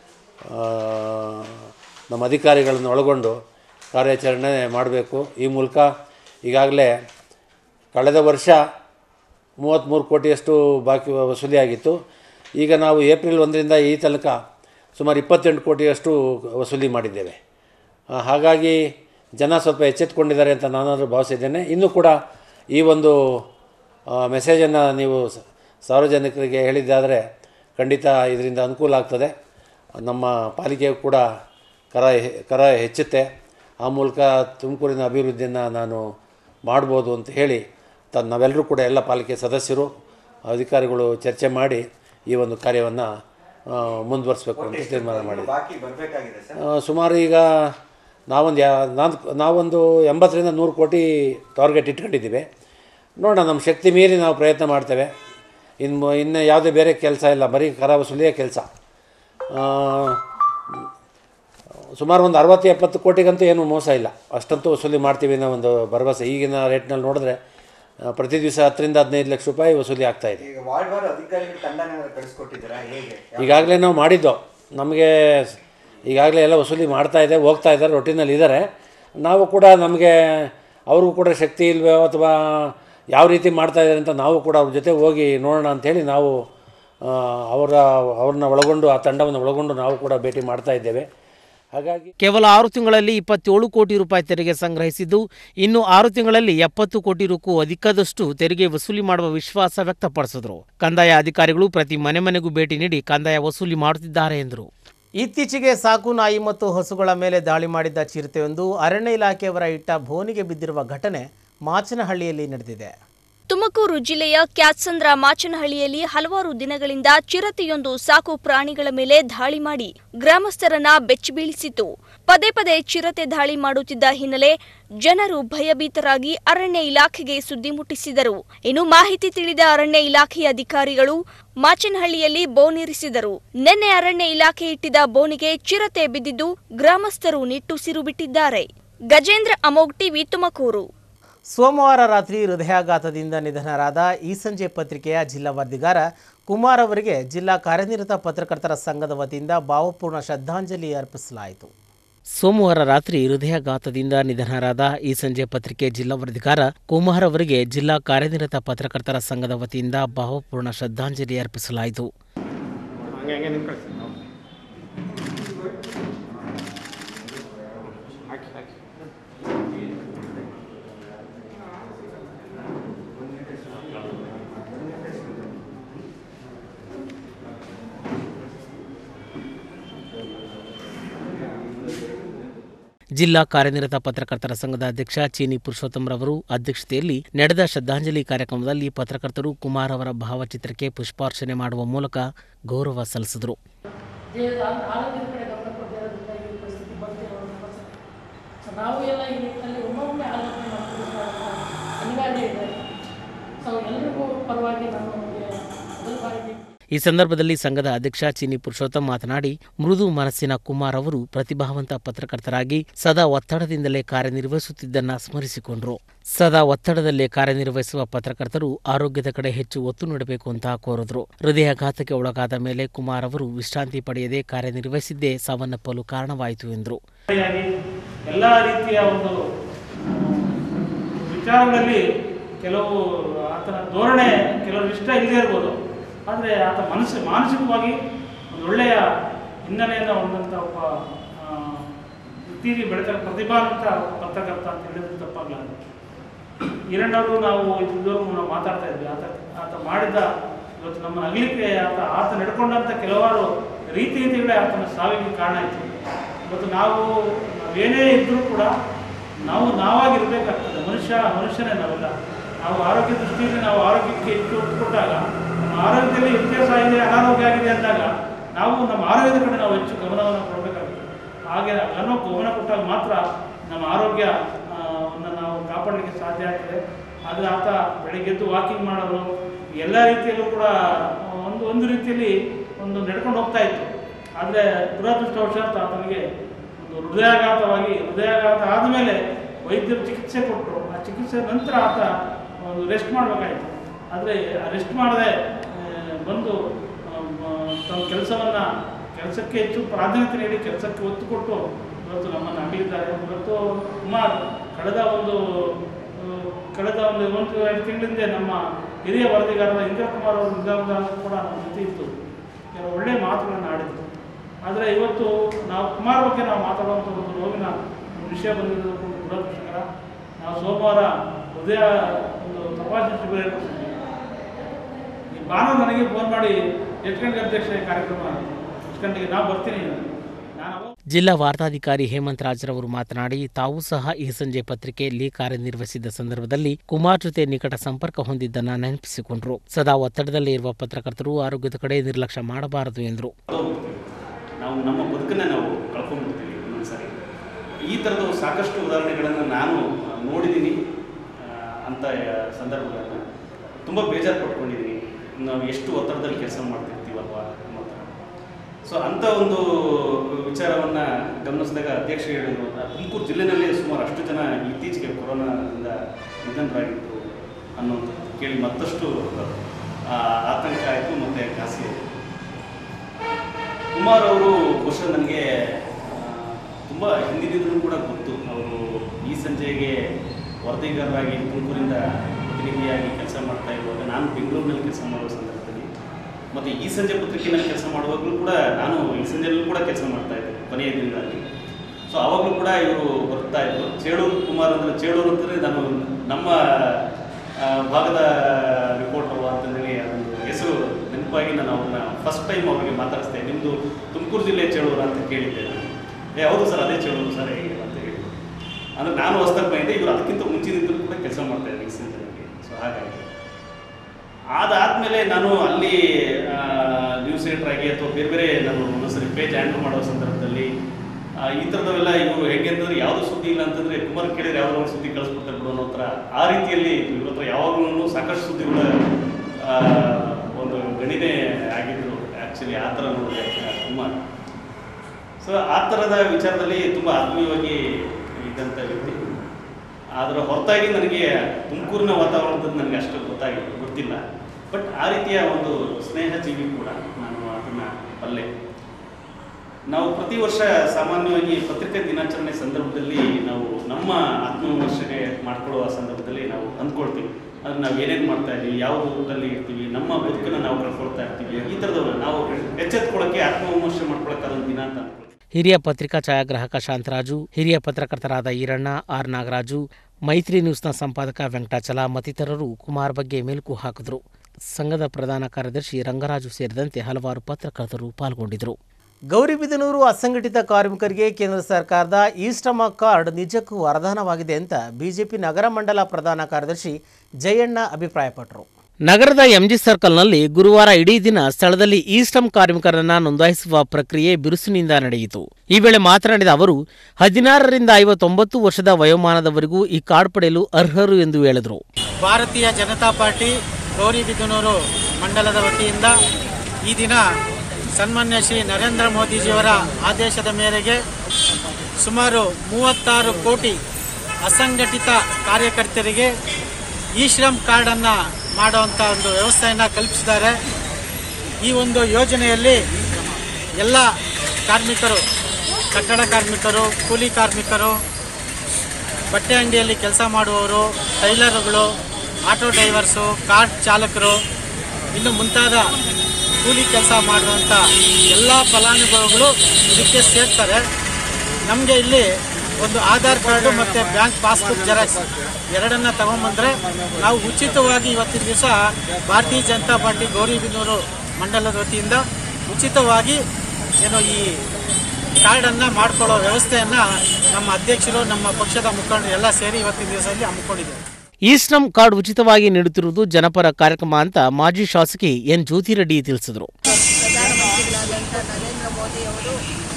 ನಮ್ಮ ಅಧಿಕಾರಿಗಳನ್ನು ಒಳಗೊಂಡು ಕಾರ್ಯಾಚರಣೆ ಮಾಡಬೇಕು. ಈ ಮೂಲಕ ಈಗಾಗಲೇ ಕಳೆದ ವರ್ಷ ಮೂವತ್ತ್ಮೂರು ಕೋಟಿಯಷ್ಟು ಬಾಕಿ ವಸೂಲಿಯಾಗಿತ್ತು. ಈಗ ನಾವು ಏಪ್ರಿಲ್ ಒಂದರಿಂದ ಈ ತನಕ ಸುಮಾರು ಇಪ್ಪತ್ತೆಂಟು ಕೋಟಿಯಷ್ಟು ವಸೂಲಿ ಮಾಡಿದ್ದೇವೆ. ಹಾಗಾಗಿ ಜನ ಸ್ವಲ್ಪ ಎಚ್ಚೆತ್ತುಕೊಂಡಿದ್ದಾರೆ ಅಂತ ನಾನಾದರೂ ಭಾವಿಸಿದ್ದೇನೆ. ಇನ್ನೂ ಕೂಡ ಈ ಒಂದು ಮೆಸೇಜನ್ನು ನೀವು ಸಾರ್ವಜನಿಕರಿಗೆ ಹೇಳಿದ್ದಾದರೆ ಖಂಡಿತ ಇದರಿಂದ ಅನುಕೂಲ ಆಗ್ತದೆ. ನಮ್ಮ ಪಾಲಿಕೆಯು ಕೂಡ ಕರ ಕರ ಹೆಚ್ಚುತ್ತೆ. ಆ ಮೂಲಕ ತುಮಕೂರಿನ ಅಭಿವೃದ್ಧಿಯನ್ನು ನಾನು ಮಾಡ್ಬೋದು ಅಂತ ಹೇಳಿ ತ ನಾವೆಲ್ಲರೂ ಕೂಡ ಎಲ್ಲ ಪಾಲಿಕೆ ಸದಸ್ಯರು ಅಧಿಕಾರಿಗಳು ಚರ್ಚೆ ಮಾಡಿ ಈ ಒಂದು ಕಾರ್ಯವನ್ನು ಮುಂದುವರಿಸಬೇಕು ಅಂತ ತೀರ್ಮಾನ ಮಾಡಿದ್ವಿ. ಸುಮಾರು ಈಗ ನಾವೊಂದು ಯಾ ನಾನು ನಾವೊಂದು ಎಂಬತ್ತರಿಂದ ನೂರು ಕೋಟಿ ಟಾರ್ಗೆಟ್ ಇಟ್ಕೊಂಡಿದ್ದೀವಿ. ನೋಡೋಣ, ನಮ್ಮ ಶಕ್ತಿ ಮೀರಿ ನಾವು ಪ್ರಯತ್ನ ಮಾಡ್ತೇವೆ. ಇನ್ನು ಇನ್ನು ಯಾವುದೇ ಬೇರೆ ಕೆಲಸ ಇಲ್ಲ, ಬರೀ ಕರ ವಸೂಲಿಯೇ ಕೆಲಸ. ಸುಮಾರು ಒಂದು ಅರವತ್ತು ಎಪ್ಪತ್ತು ಕೋಟಿಗಂತೂ ಏನು ಮೋಸ ಇಲ್ಲ, ಅಷ್ಟಂತೂ ವಸೂಲಿ ಮಾಡ್ತೀವಿ ಅನ್ನೋ ಒಂದು ಭರವಸೆ. ಈಗಿನ ರೇಟ್ನಲ್ಲಿ ನೋಡಿದ್ರೆ ಪ್ರತಿ ದಿವಸ ಹತ್ತರಿಂದ ಹದಿನೈದು ಲಕ್ಷ ರೂಪಾಯಿ ವಸೂಲಿ ಆಗ್ತಾಯಿದೆ. ಈಗಾಗಲೇ ನಾವು ಮಾಡಿದ್ದು, ನಮಗೆ ಈಗಾಗಲೇ ಎಲ್ಲ ವಸೂಲಿ ಮಾಡ್ತಾಯಿದೆ, ಹೋಗ್ತಾ ಇದ್ದಾರೆ, ರೊಟೀನಲ್ಲಿ ಇದ್ದಾರೆ. ನಾವು ಕೂಡ ನಮಗೆ ಅವ್ರಿಗೂ ಕೂಡ ಶಕ್ತಿ ಇಲ್ವೋ ಅಥವಾ ಯಾವ ರೀತಿ ಮಾಡ್ತಾಯಿದ್ದಾರೆ ಅಂತ ನಾವು ಕೂಡ ಅವ್ರ ಜೊತೆ ಹೋಗಿ ನೋಡೋಣ ಅಂಥೇಳಿ ನಾವು ಅವರ ಅವ್ರನ್ನ ಒಳಗೊಂಡು ಆ ತಂಡವನ್ನು ಒಳಗೊಂಡು ನಾವು ಕೂಡ ಭೇಟಿ ಮಾಡ್ತಾ ಇದ್ದೇವೆ. ಹಾಗಾಗಿ ಕೇವಲ ಆರು ತಿಂಗಳಲ್ಲಿ ಇಪ್ಪತ್ತೇಳು ಕೋಟಿ ರೂಪಾಯಿ ತೆರಿಗೆ ಸಂಗ್ರಹಿಸಿದ್ದು, ಇನ್ನು ಆರು ತಿಂಗಳಲ್ಲಿ ಎಪ್ಪತ್ತು ಕೋಟಿ ರೂ ಅಧಿಕದಷ್ಟು ತೆರಿಗೆ ವಸೂಲಿ ಮಾಡುವ ವಿಶ್ವಾಸ ವ್ಯಕ್ತಪಡಿಸಿದರು. ಕಂದಾಯ ಅಧಿಕಾರಿಗಳು ಪ್ರತಿ ಮನೆ ಮನೆಗೂ ಭೇಟಿ ನೀಡಿ ಕಂದಾಯ ವಸೂಲಿ ಮಾಡುತ್ತಿದ್ದಾರೆ ಎಂದರು. ಇತ್ತೀಚೆಗೆ ಸಾಕು ನಾಯಿ ಮತ್ತು ಹಸುಗಳ ಮೇಲೆ ದಾಳಿ ಮಾಡಿದ್ದ ಚಿರತೆಯೊಂದು ಅರಣ್ಯ ಇಲಾಖೆಯವರ ಇಟ್ಟ ಬೋನಿಗೆ ಬಿದ್ದಿರುವ ಘಟನೆ ಮಾಚನಹಳ್ಳಿಯಲ್ಲಿ ನಡೆದಿದೆ. ತುಮಕೂರು ಜಿಲ್ಲೆಯ ಕ್ಯಾತ್ಸಂದ್ರ ಮಾಚನಹಳ್ಳಿಯಲ್ಲಿ ಹಲವಾರು ದಿನಗಳಿಂದ ಚಿರತೆಯೊಂದು ಸಾಕು ಪ್ರಾಣಿಗಳ ಮೇಲೆ ದಾಳಿ ಮಾಡಿ ಗ್ರಾಮಸ್ಥರನ್ನ ಬೆಚ್ಚಿಬೀಳಿಸಿತು. ಪದೇ ಪದೇ ಚಿರತೆ ದಾಳಿ ಮಾಡುತ್ತಿದ್ದ ಹಿನ್ನೆಲೆ ಜನರು ಭಯಭೀತರಾಗಿ ಅರಣ್ಯ ಇಲಾಖೆಗೆ ಸುದ್ದಿ ಮುಟ್ಟಿಸಿದರು. ಇನ್ನು ಮಾಹಿತಿ ತಿಳಿದ ಅರಣ್ಯ ಇಲಾಖೆಯ ಅಧಿಕಾರಿಗಳು ಮಾಚನಹಳ್ಳಿಯಲ್ಲಿ ಬೋನಿರಿಸಿದರು. ನಿನ್ನೆ ಅರಣ್ಯ ಇಲಾಖೆ ಇಟ್ಟಿದ್ದ ಬೋನಿಗೆ ಚಿರತೆ ಬಿದ್ದಿದ್ದು ಗ್ರಾಮಸ್ಥರು ನಿಟ್ಟುಸಿರು ಬಿಟ್ಟಿದ್ದಾರೆ. ಗಜೇಂದ್ರ ಅಮೋಘ್ ಟಿವಿ ತುಮಕೂರು. ಸೋಮವಾರ ರಾತ್ರಿ ಹೃದಯಾಘಾತದಿಂದ ನಿಧನರಾದ ಈ ಸಂಜೆ ಪತ್ರಿಕೆಯ ಜಿಲ್ಲಾ ವರದಿಗಾರ ಕುಮಾರ್ ಅವರಿಗೆ ಜಿಲ್ಲಾ ಕಾರ್ಯನಿರತ ಪತ್ರಕರ್ತರ ಸಂಘದ ವತಿಯಿಂದ ಭಾವಪೂರ್ಣ ಶ್ರದ್ಧಾಂಜಲಿ ಅರ್ಪಿಸಲಾಯಿತು. ಸೋಮವಾರ ರಾತ್ರಿ ಹೃದಯಾಘಾತದಿಂದ ನಿಧನರಾದ ಈ ಸಂಜೆ ಪತ್ರಿಕೆ ಜಿಲ್ಲಾ ವರದಿಗಾರ ಕುಮಾರ್ ಅವರಿಗೆ ಜಿಲ್ಲಾ ಕಾರ್ಯನಿರತ ಪತ್ರಕರ್ತರ ಸಂಘದ ವತಿಯಿಂದ ಭಾವಪೂರ್ಣ ಶ್ರದ್ಧಾಂಜಲಿ ಅರ್ಪಿಸಲಾಯಿತು. ಜಿಲ್ಲಾ ಕಾರ್ಯನಿರತ ಪತ್ರಕರ್ತರ ಸಂಘದ ಅಧ್ಯಕ್ಷ ಚೀನಿ ಪುರುಷೋತ್ತಮರವರು ಅಧ್ಯಕ್ಷತೆಯಲ್ಲಿ ನಡೆದ ಶ್ರದ್ಧಾಂಜಲಿ ಕಾರ್ಯಕ್ರಮದಲ್ಲಿ ಪತ್ರಕರ್ತರು ಕುಮಾರ್ ಅವರ ಭಾವಚಿತ್ರಕ್ಕೆ ಪುಷ್ಪಾರ್ಚನೆ ಮಾಡುವ ಮೂಲಕ ಗೌರವ ಸಲ್ಲಿಸಿದರು. ಈ ಸಂದರ್ಭದಲ್ಲಿ ಸಂಘದ ಅಧ್ಯಕ್ಷ ಚೀನಿ ಪುರುಷೋತ್ತಮ್ ಮಾತನಾಡಿ, ಮೃದು ಮನಸ್ಸಿನ ಕುಮಾರ್ ಅವರು ಪ್ರತಿಭಾವಂತ ಪತ್ರಕರ್ತರಾಗಿ ಸದಾ ಒತ್ತಡದಿಂದಲೇ ಕಾರ್ಯನಿರ್ವಹಿಸುತ್ತಿದ್ದನ್ನ ಸ್ಮರಿಸಿಕೊಂಡರು. ಸದಾ ಒತ್ತಡದಲ್ಲೇ ಕಾರ್ಯನಿರ್ವಹಿಸುವ ಪತ್ರಕರ್ತರು ಆರೋಗ್ಯದ ಕಡೆ ಹೆಚ್ಚು ಒತ್ತು ನೀಡಬೇಕು ಅಂತ ಕೋರಿದ್ರು. ಹೃದಯಾಘಾತಕ್ಕೆ ಒಳಗಾದ ಮೇಲೆ ಕುಮಾರ್ ಅವರು ವಿಶ್ರಾಂತಿ ಪಡೆಯದೆ ಕಾರ್ಯನಿರ್ವಹಿಸಿದ್ದೇ ಸಾವನ್ನಪ್ಪಲು ಕಾರಣವಾಯಿತು ಎಂದರು. ಎಲ್ಲ ರೀತಿಯ ಒಂದು ವಿಚಾರಗಳಲ್ಲಿ ಕೆಲವು ಆತನ ಧೋರಣೆ ಕೆಲವರು ಇಷ್ಟ ಇಲ್ಲದೇ ಇರ್ಬೋದು, ಆದರೆ ಆತ ಮನಸ್ಸು ಮಾನಸಿಕವಾಗಿ ಒಂದು ಒಳ್ಳೆಯ ಹಿನ್ನೆಲೆಯನ್ನು ಹೊಂದಂಥ ಒಬ್ಬ ವೃತ್ತಿಗೆ ಬೆಳೆದ ಪ್ರತಿಭಾವಂತ ಪತ್ರಕರ್ತ ಅಂತ ಹೇಳಿದ್ರೆ ತಪ್ಪಾಗಲಾರದು. ಈರಣ್ಣವರು ನಾವು ಇದ್ದವರು ನಾವು ಮಾತಾಡ್ತಾ ಇದ್ವಿ. ಆತ ಆತ ಮಾಡಿದ ಇವತ್ತು ನಮ್ಮ ಅಗಲಿಕೆ ಆತ ಆತ ನಡ್ಕೊಂಡಂಥ ಕೆಲವಾರು ರೀತಿ ರೀತಿಗಳೇ ಆತನ ಸಾವಿಗೆ ಕಾರಣ ಆಯಿತು. ಇವತ್ತು ನಾವು ನಾವೇನೇ ಇದ್ದರೂ ಕೂಡ ನಾವು ನಾವಾಗಿರಬೇಕಾಗ್ತದೆ. ಮನುಷ್ಯ ಮನುಷ್ಯನೇ ನಾವೆಲ್ಲ. ನಾವು ಆರೋಗ್ಯ ದೃಷ್ಟಿಯಲ್ಲಿ ನಾವು ಆರೋಗ್ಯಕ್ಕೆ ಹೆಚ್ಚು ಒತ್ತು ಕೊಟ್ಟಾಗ, ನಮ್ಮ ಆರೋಗ್ಯದಲ್ಲಿ ವ್ಯತ್ಯಾಸ ಇದೆ, ಅನಾರೋಗ್ಯ ಆಗಿದೆ ಅಂದಾಗ ನಾವು ನಮ್ಮ ಆರೋಗ್ಯದ ಕಡೆ ನಾವು ಹೆಚ್ಚು ಗಮನವನ್ನು ಕೊಡಬೇಕಾಗುತ್ತೆ. ಹಾಗೆ ಗಮನ ಗಮನ ಕೊಟ್ಟಾಗ ಮಾತ್ರ ನಮ್ಮ ಆರೋಗ್ಯ ನಾವು ಕಾಪಾಡಲಿಕ್ಕೆ ಸಾಧ್ಯ ಆಗ್ತದೆ. ಆದರೆ ಆತ ಬೆಳಗ್ಗೆದ್ದು ವಾಕಿಂಗ್ ಮಾಡೋರು ಎಲ್ಲ ರೀತಿಯಲ್ಲೂ ಕೂಡ ಒಂದು ಒಂದು ರೀತಿಯಲ್ಲಿ ಒಂದು ನಡ್ಕೊಂಡು ಹೋಗ್ತಾ ಇತ್ತು. ಆದರೆ ದುರದೃಷ್ಟವಶಾತ್ ಆತನಿಗೆ ಒಂದು ಹೃದಯಾಘಾತವಾಗಿ ಹೃದಯಾಘಾತ ಆದಮೇಲೆ ವೈದ್ಯರು ಚಿಕಿತ್ಸೆ ಕೊಟ್ಟರು. ಆ ಚಿಕಿತ್ಸೆ ನಂತರ ಆತ ಒಂದು ರೆಸ್ಟ್ ಮಾಡಬೇಕಾಯಿತು. ಆದರೆ ಆ ರೆಸ್ಟ್ ಮಾಡದೆ ಬಂದು ತಮ್ಮ ಕೆಲಸವನ್ನು ಕೆಲಸಕ್ಕೆ ಹೆಚ್ಚು ಪ್ರಾಧಾನ್ಯತೆ ನೀಡಿ ಕೆಲಸಕ್ಕೆ ಒತ್ತು ಕೊಟ್ಟು ಇವತ್ತು ನಮ್ಮನ್ನು ಅಗಲಿದ್ದಾರೆ. ಇವತ್ತು ಕುಮಾರ್ ಕಳೆದ ಒಂದು ಕಳೆದ ಒಂದು ಒಂದು ಎರಡು ತಿಂಗಳಿಂದ ನಮ್ಮ ಹಿರಿಯ ವರದಿಗಾರರ ಇಂದ್ರ ಕುಮಾರ್ ಅವರ ನಿಧನದ ಕೂಡ ನಮ್ಮ ಜೊತೆ ಇತ್ತು. ಕೆಲವು ಒಳ್ಳೆಯ ಮಾತುಗಳನ್ನು ಆಡಿದ್ರು. ಆದರೆ ಇವತ್ತು ನಾವು ಕುಮಾರ್ ಬಗ್ಗೆ ನಾವು ಮಾತಾಡುವಂಥ ಒಂದು ನೋವಿನ ವಿಷಯ ಬಂದಿರೋದು ದುರದೃಷ್ಟಕರ. ನಾವು ಸೋಮವಾರ ಹೃದಯ ಒಂದು ತಪಾಸಣೆ ಶಿಬಿರ ಏರ್ಪಡಿಸಿದ್ವಿ. ಈ ಭಾನುವಾರ ನನಗೆ ಫೋನ್ ಮಾಡಿ ಎಷ್ಟು ಗಂಟೆಗೆ ಅಧ್ಯಕ್ಷ ಕಾರ್ಯಕ್ರಮ, ಎಷ್ಟು ಗಂಟೆಗೆ ನಾವು ಬರ್ತೀನಿ. ಜಿಲ್ಲಾ ವಾರ್ತಾಧಿಕಾರಿ ಹೇಮಂತ್ ರಾಜ್ರವರು ಮಾತನಾಡಿ, ತಾವು ಸಹ ಈ ಸಂಜೆ ಪತ್ರಿಕೆಯಲ್ಲಿ ಕಾರ್ಯನಿರ್ವಹಿಸಿದ್ದ ಸಂದರ್ಭದಲ್ಲಿ ಕುಮಾರ್ ಜೊತೆ ನಿಕಟ ಸಂಪರ್ಕ ಹೊಂದಿದ್ದನ್ನ ನೆನಪಿಸಿಕೊಂಡರು. ಸದಾ ಒತ್ತಡದಲ್ಲಿ ಇರುವ ಪತ್ರಕರ್ತರು ಆರೋಗ್ಯದ ಕಡೆ ನಿರ್ಲಕ್ಷ್ಯ ಮಾಡಬಾರದು ಎಂದರು. ನಾವು ನಮ್ಮ ಬದುಕನ್ನೇ ನಾವು ಕಳ್ಕೊಂಡ್ಬಿಡ್ತೀವಿ ಒಂದೊಂದ್ಸರಿ. ಈ ಥರದ ಸಾಕಷ್ಟು ಉದಾಹರಣೆಗಳನ್ನು ನಾನು ನೋಡಿದ್ದೀನಿ. ಅಂಥ ಸಂದರ್ಭಗಳನ್ನು ತುಂಬ ಬೇಜಾರು ಪಟ್ಕೊಂಡಿದ್ದೀನಿ. ನಾವು ಎಷ್ಟು ಒತ್ತಡದಲ್ಲಿ ಕೆಲಸ ಮಾಡ್ತಿರ್ತೀವಲ್ವ ಅನ್ನೋ ಥರ. ಸೊ ಅಂಥ ಒಂದು ವಿಚಾರವನ್ನು ಗಮನಿಸಿದಾಗ ಅಧ್ಯಕ್ಷ ಹೇಳಿದರು, ತುಮಕೂರು ಜಿಲ್ಲೆಯಲ್ಲಿ ಸುಮಾರು ಅಷ್ಟು ಜನ ಇತ್ತೀಚೆಗೆ ಕೊರೋನಾದಿಂದ ನಿಧನರಾಗಿತ್ತು ಅನ್ನೋಂಥದ್ದು ಕೇಳಿ ಮತ್ತಷ್ಟು ಆತಂಕ ಆಯಿತು ಮತ್ತು ಘಾಸಿ ಆಯಿತು. ಕುಮಾರ್ ಅವರು ಬಹುಶಃ ನನಗೆ ತುಂಬ ಹಿಂದಿನಿಂದಲೂ ಕೂಡ ಗೊತ್ತು. ಅವರು ಈ ಸಂಜೆಗೆ ವರದಿಗಾರರಾಗಿ ತುಮಕೂರಿಂದ ಪ್ರತಿನಿಧಿಯಾಗಿ ಕೆಲಸ ಮಾಡ್ತಾ ಇರುವಾಗ ನಾನು ಬೆಂಗಳೂರಿನಲ್ಲಿ ಕೆಲಸ ಮಾಡುವ ಸಂದರ್ಭದಲ್ಲಿ ಮತ್ತು ಈ ಸಂಜೆ ಪತ್ರಿಕೆಯಲ್ಲಿ ಕೆಲಸ ಮಾಡುವಾಗಲೂ ಕೂಡ ನಾನು ಈ ಸಂಜೆಯಲ್ಲೂ ಕೂಡ ಕೆಲಸ ಮಾಡ್ತಾಯಿದ್ದೆ ಕೊನೆಯ ದಿನಗಳಲ್ಲಿ. ಸೊ ಆವಾಗಲೂ ಕೂಡ ಇವರು ಬರ್ತಾ ಇದ್ರು. ಚೇಳೂರು ಕುಮಾರ್ ಅಂದರೆ ಚೇಳೂರು ಅಂತಂದರೆ ನಾನು ನಮ್ಮ ಭಾಗದ ರಿಪೋರ್ಟರು ಅಂತಂದೇಳಿ ಅದೊಂದು ಹೆಸರು ನೆನಪಾಗಿ ನಾನು ಅವ್ರನ್ನ ಫಸ್ಟ್ ಟೈಮ್ ಅವ್ರಿಗೆ ಮಾತಾಡಿಸ್ದೆ. ನಿಮ್ಮದು ತುಮಕೂರು ಜಿಲ್ಲೆ ಚೇಳೂರು ಅಂತ ಕೇಳಿದ್ದೆ ನಾನು. ಏ ಹೌದು ಸರ್, ಅದೇ ಚೇಳೂರು ಸರ್ ಹೇಗೆ ಅಂತ ಹೇಳಿ. ಅಂದರೆ ನಾನು ಹೊಸದಾಗಿ ಬಂದಿದ್ದೆ, ಇವರು ಅದಕ್ಕಿಂತ ಮುಂಚಿನಿಂದಲೂ ಕೂಡ ಕೆಲಸ ಮಾಡ್ತಾಯಿದ್ದೆ ಈ ಸಂದರ್ಭದಲ್ಲಿ. ಸೊ ಹಾಗಾಗಿ ಅದಾದಮೇಲೆ ನಾನು ಅಲ್ಲಿ ನ್ಯೂಸ್ ಎಡಿಟರ್ ಆಗಿ ಅಥವಾ ಬೇರೆ ಬೇರೆ ನಾನು ಒಂದೊಂದ್ಸರಿ ಪೇಜ್ ಹ್ಯಾಂಡಲ್ ಮಾಡೋ ಸಂದರ್ಭದಲ್ಲಿ ಈ ಥರದವೆಲ್ಲ ಇವರು ಹೇಗೆ ಅಂತಂದರೆ ಯಾವುದೂ ಸುದ್ದಿ ಇಲ್ಲ ಅಂತಂದರೆ ಕುಮಾರ್ ಕೇಳಿದ್ರೆ ಯಾವುದೋ ಒಂದು ಸುದ್ದಿ ಕಳಿಸ್ಬಿಡ್ತಾರೆ ಬಿಡೋ ಅನ್ನೋ ಥರ ಆ ರೀತಿಯಲ್ಲಿ ಇವ್ರ ಹತ್ರ ಯಾವಾಗಲೂ ಸಾಕಷ್ಟು ಸುದ್ದಿಗಳ ಒಂದು ಗಣಿನೇ ಆಗಿದ್ದರು. ಆ್ಯಕ್ಚುಲಿ ಆ ಥರ ನೋಡಿದೆ ಕುಮಾರ್. ಸೊ ಆ ಥರದ ವಿಚಾರದಲ್ಲಿ ತುಂಬ ಆತ್ಮೀಯವಾಗಿ ಇದ್ದಂಥ ವ್ಯಕ್ತಿ. ಅದರ ಹೊರತಾಗಿ ನನಗೆ ತುಮಕೂರಿನ ವಾತಾವರಣದಲ್ಲಿ ನನಗೆ ಅಷ್ಟು ಗೊತ್ತಾಗಿ ಗೊತ್ತಿಲ್ಲ. ಬಟ್ ಆ ರೀತಿಯ ಒಂದು ಸ್ನೇಹ ಜೀವಿ ಕೂಡ ನಾನು ಅದನ್ನು ಬಲ್ಲೆ. ನಾವು ಪ್ರತಿ ವರ್ಷ ಸಾಮಾನ್ಯವಾಗಿ ಪತ್ರಿಕಾ ದಿನಾಚರಣೆ ಸಂದರ್ಭದಲ್ಲಿ ನಾವು ನಮ್ಮ ಆತ್ಮವಿಮರ್ಶೆ ಮಾಡ್ಕೊಳ್ಳುವ ಸಂದರ್ಭದಲ್ಲಿ ನಾವು ಅಂದ್ಕೊಳ್ತೀವಿ ಅದು ನಾವು ಏನೇನು ಮಾಡ್ತಾ ಇದ್ದೀವಿ, ಯಾವ ರೂಪದಲ್ಲಿ ಇರ್ತೀವಿ, ನಮ್ಮ ಬದುಕನ್ನು ನಾವು ಕಳ್ಕೊಳ್ತಾ ಇರ್ತೀವಿ. ಈ ಥರದವನ್ನ ನಾವು ಎಚ್ಚೆತ್ಕೊಳ್ಳೋಕ್ಕೆ ಆತ್ಮವಿಮರ್ಶೆ ಮಾಡ್ಕೊಳಕ್ಕಾದ ದಿನ ಅಂತ ಅಂದ್ಕೊಳ್ತೀವಿ. ಹಿರಿಯ ಪತ್ರಿಕಾ ಛಾಯಾಗ್ರಾಹಕ ಶಾಂತರಾಜು, ಹಿರಿಯ ಪತ್ರಕರ್ತರಾದ ಈರಣ್ಣ, ಆರ್ ನಾಗರಾಜು, ಮೈತ್ರಿ ನ್ಯೂಸ್ನ ಸಂಪಾದಕ ವೆಂಕಟಾಚಲ ಮತ್ತಿತರರು ಕುಮಾರ್ ಬಗ್ಗೆ ಮೆಲುಕು ಹಾಕಿದರು. ಸಂಘದ ಪ್ರಧಾನ ಕಾರ್ಯದರ್ಶಿ ರಂಗರಾಜು ಸೇರಿದಂತೆ ಹಲವಾರು ಪತ್ರಕರ್ತರು ಪಾಲ್ಗೊಂಡಿದ್ದರು. ಗೌರಿಬಿದನೂರು ಅಸಂಘಟಿತ ಕಾರ್ಮಿಕರಿಗೆ ಕೇಂದ್ರ ಸರ್ಕಾರದ ಇ ಶ್ರಮ ಕಾರ್ಡ್ ನಿಜಕ್ಕೂ ವರದಾನವಾಗಿದೆ ಅಂತ ಬಿಜೆಪಿ ನಗರ ಮಂಡಲ ಪ್ರಧಾನ ಕಾರ್ಯದರ್ಶಿ ಜಯಣ್ಣ ಅಭಿಪ್ರಾಯಪಟ್ಟರು. ನಗರದ ಎಂಜಿ ಸರ್ಕಲ್ನಲ್ಲಿ ಗುರುವಾರ ಇಡೀ ದಿನ ಸ್ಥಳದಲ್ಲಿ ಇ ಶ್ರಮ್ ಕಾರ್ಮಿಕರನ್ನ ನೋಂದಾಯಿಸುವ ಪ್ರಕ್ರಿಯೆ ಬಿರುಸಿನಿಂದ ನಡೆಯಿತು. ಈ ವೇಳೆ ಮಾತನಾಡಿದ ಅವರು, ಹದಿನಾರರಿಂದ ಐವತ್ತೊಂಬತ್ತು ವರ್ಷದ ವಯೋಮಾನದವರೆಗೂ ಈ ಕಾರ್ಡ್ ಪಡೆಯಲು ಅರ್ಹರು ಎಂದು ಹೇಳಿದರು. ಭಾರತೀಯ ಜನತಾ ಪಾರ್ಟಿ ಗೌರಿಬಿದನೂರು ಮಂಡಲದ ವತಿಯಿಂದ ಈ ದಿನ ಸನ್ಮಾನ್ಯ ಶ್ರೀ ನರೇಂದ್ರ ಮೋದಿಜಿಯವರ ಆದೇಶದ ಮೇರೆಗೆ ಸುಮಾರು ಮೂವತ್ತಾರು ಕೋಟಿ ಅಸಂಘಟಿತ ಕಾರ್ಯಕರ್ತರಿಗೆ ಇ ಶ್ರಮ್ ಕಾರ್ಡನ್ನು ಮಾಡುವಂಥ ಒಂದು ವ್ಯವಸ್ಥೆಯನ್ನು ಕಲ್ಪಿಸಿದ್ದಾರೆ. ಈ ಒಂದು ಯೋಜನೆಯಲ್ಲಿ ಎಲ್ಲ ಕಾರ್ಮಿಕರು, ಕಟ್ಟಡ ಕಾರ್ಮಿಕರು, ಕೂಲಿ ಕಾರ್ಮಿಕರು, ಬಟ್ಟೆ ಅಂಗಡಿಯಲ್ಲಿ ಕೆಲಸ ಮಾಡುವವರು, ಟೈಲರ್ಗಳು, ಆಟೋ ಡ್ರೈವರ್ಸು, ಕಾರ್ ಚಾಲಕರು, ಇನ್ನು ಮುಂತಾದ ಕೂಲಿ ಕೆಲಸ ಮಾಡುವಂಥ ಎಲ್ಲ ಫಲಾನುಭವಿಗಳು ಇದಕ್ಕೆ ಸೇರ್ತಾರೆ. ನಮಗೆ ಇಲ್ಲಿ ಒಂದು ಆಧಾರ್ ಕಾರ್ಡು ಮತ್ತು ಬ್ಯಾಂಕ್ ಪಾಸ್ಬುಕ್ ಜೆರಾಕ್ಸ್ ಎರಡನ್ನ ತಗೊಂಬಂದರೆ ನಾವು ಉಚಿತವಾಗಿ ಇವತ್ತಿನ ದಿವಸ ಭಾರತೀಯ ಜನತಾ ಪಾರ್ಟಿ ಗೌರಿಬಿದನೂರು ಮಂಡಲದ ವತಿಯಿಂದ ಉಚಿತವಾಗಿ ಏನು ಈ ಕಾರ್ಡನ್ನು ಮಾಡ್ಕೊಳ್ಳೋ ವ್ಯವಸ್ಥೆಯನ್ನು ನಮ್ಮ ಅಧ್ಯಕ್ಷರು, ನಮ್ಮ ಪಕ್ಷದ ಮುಖಂಡರು ಎಲ್ಲ ಸೇರಿ ಇವತ್ತಿನ ದಿವಸದಲ್ಲಿ ಹಮ್ಮಿಕೊಂಡಿದ್ದೇವೆ. ಇ ಶ್ರಮ್ ಕಾರ್ಡ್ ಉಚಿತವಾಗಿ ನೀಡುತ್ತಿರುವುದು ಜನಪರ ಕಾರ್ಯಕ್ರಮ ಅಂತ ಮಾಜಿ ಶಾಸಕಿ ಎನ್ ಜ್ಯೋತಿರೆಡ್ಡಿ ತಿಳಿಸಿದರು. ಪ್ರಧಾನಮಂತ್ರಿಗಳಾದಂಥ ನರೇಂದ್ರ ಮೋದಿ ಅವರು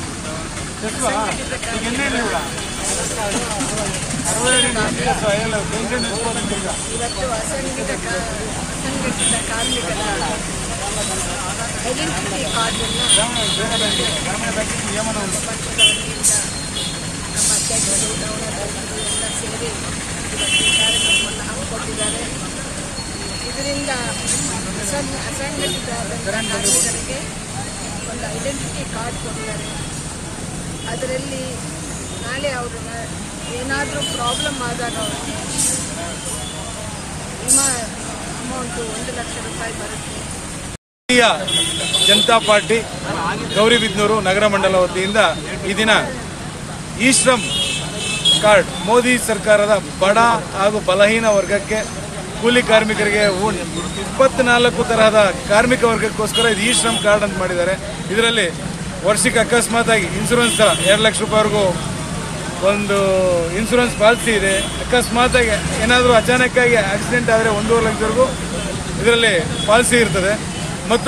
ಇವತ್ತು ಅಸಂಘಟಿತ ಅಸಂಘಟಿತ ಕಾರ್ಮಿಕರ ಐಡೆಂಟಿಟಿ ಕಾರ್ಡನ್ನು ನಮ್ಮ ಪಕ್ಷದ ವತಿಯಿಂದ ನಮ್ಮ ಅಧ್ಯಕ್ಷರು ಗೌರವಾಧ್ಯಕ್ಷರು ಎಲ್ಲ ಸೇರಿ ಇವತ್ತು ಈ ಕಾರ್ಯಕ್ರಮವನ್ನು ಹಮ್ಮಿಕೊಂಡಿದ್ದಾರೆ. ಇದರಿಂದ ಅಸಂಘ ಅಸಂಘಟಿತ ಕಾರ್ಮಿಕರಿಗೆ ಒಂದು ಐಡೆಂಟಿಟಿ ಕಾರ್ಡ್ ಕೊಟ್ಟಿದ್ದಾರೆ. ಅದರಲ್ಲಿ ನಾಳೆ ಅವ್ರನ್ನ ಏನಾದರೂ ಪ್ರಾಬ್ಲಮ್ ಆದಾಗ ಅವ್ರಿಗೆ ವಿಮಾ ಅಮೌಂಟು ಒಂದು ಲಕ್ಷ ರೂಪಾಯಿ ಬರುತ್ತೆ. ಜನತಾ ಪಾರ್ಟಿ ಗೌರಿಬಿದನೂರು ನಗರ ಮಂಡಲ ವತಿಯಿಂದ ಈ ದಿನ ಇ ಶ್ರಮ್ ಕಾರ್ಡ್ ಮೋದಿ ಸರ್ಕಾರದ ಬಡ ಹಾಗೂ ಬಲಹೀನ ವರ್ಗಕ್ಕೆ, ಕೂಲಿ ಕಾರ್ಮಿಕರಿಗೆ, ಇಪ್ಪತ್ನಾಲ್ಕು ತರಹದ ಕಾರ್ಮಿಕ ವರ್ಗಕ್ಕೋಸ್ಕರ ಇದು ಇ ಶ್ರಮ್ ಕಾರ್ಡ್ ಅಂತ ಮಾಡಿದ್ದಾರೆ. ಇದರಲ್ಲಿ ವರ್ಷಕ್ಕೆ ಅಕಸ್ಮಾತಾಗಿ ಇನ್ಶೂರೆನ್ಸ್ ಎರಡು ಲಕ್ಷ ರೂಪಾಯಿವರೆಗೂ ಒಂದು ಇನ್ಶೂರೆನ್ಸ್ ಪಾಲಿಸಿ ಇದೆ. ಅಕಸ್ಮಾತಾಗಿ ಏನಾದರೂ ಅಚಾನಕ್ಕಾಗಿ ಆಕ್ಸಿಡೆಂಟ್ ಆದರೆ ಒಂದೂವರೆ ಲಕ್ಷದವರೆಗೂ ಇದರಲ್ಲಿ ಪಾಲಿಸಿ ಇರ್ತದೆ. ಮತ್ತು